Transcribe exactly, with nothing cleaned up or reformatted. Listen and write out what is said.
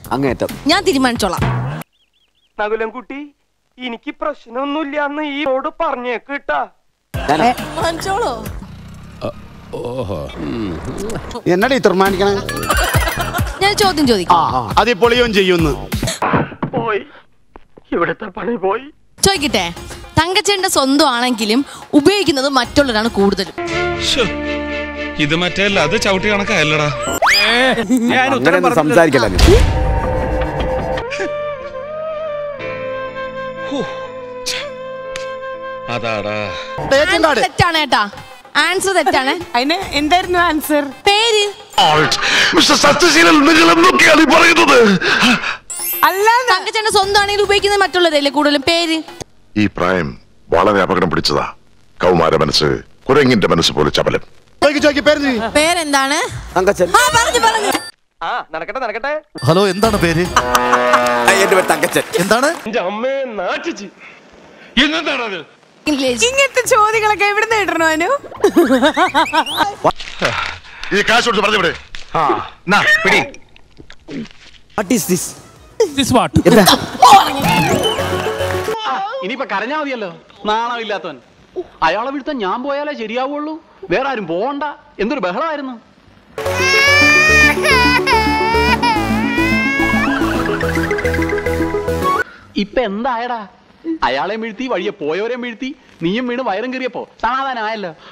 അങ്ങേറ്റം. ഞാൻ തീരുമാനിച്ചോളാം. നകുലൻകുട്ടി, എനിക്ക് പ്രശ്നമൊന്നുമില്ലാന്ന് ഈ റോഡ് പറഞ്ഞേക്കിട്ടാ. തീരുമാനിച്ചോളോ? എന്നടി തീരുമാനിക്കണേ? ഞാൻ ചോദ്യം ചോദിക്കാം. അത് പൊളിയും ചെയ്യുന്നു. പോയി ഇവിടുത്തെ പണി പോയി. ചോദിക്കട്ടെ, തങ്കച്ചേന്റെ സ്വന്തം ആണെങ്കിലും ഉപയോഗിക്കുന്നത് മറ്റുള്ളവരാണ് കൂടുതലും. ഇത് മറ്റേല്ല, അത് ചവിട്ടി കണക്കല്ലടാ. സംസാരിക്കല. അതാടാ തെറ്റാണ് ഏട്ടാ. ആൻസർ തെറ്റാണ്. അതിന് എന്തായിരുന്നു ആൻസർ? പേര്. അല്ല, തങ്കച്ചേന്റെ സ്വന്തം ആണെങ്കിൽ ഉപയോഗിക്കുന്നത് മറ്റുള്ളവരല്ലേ കൂടുതലും. പേര്. ഈ പ്രായം വളരെ അപകടം പിടിച്ചതാ. കൗമാര മനസ്സ് കുരങ്ങിന്റെ മനസ്സ് പോലെ ചപലം. പേരെന്താണ്? തങ്കച്ചൻ. ആ നടക്കട്ടെ നടക്കട്ടെ. ഹലോ, എന്താണ് പേര്? എന്റെ പേര് തങ്കച്ചൻ. എന്താണ്? എന്റെ അമ്മയെ നാട്ടിച്ച്. ഇന്നെന്താണത്? ഇംഗ്ലീഷ്. ഇങ്ങനത്തെ ചോദ്യങ്ങളൊക്കെ എവിടുന്ന് കിട്ടണോ? അനു, ഈ കാശ് കൊടുത്ത് പറഞ്ഞവിടെ. ഇനിയിപ്പൊ കരഞ്ഞാ മതിയല്ലോ, നാണമില്ലാത്തവൻ. അയാളെ വിടുത്ത ഞാൻ പോയാലേ ശരിയാവുള്ളൂ, വേറെ ആരും പോകണ്ട. എന്തൊരു ബഹളമായിരുന്നു. ഇപ്പൊ എന്തായടാ? അയാളെ വീഴ്ത്തി, വഴിയെ പോയവരെ വീഴ്ത്തി, നീയും വീണ് വയറും കയറിയപ്പോ സമാധാനമായല്ലോ.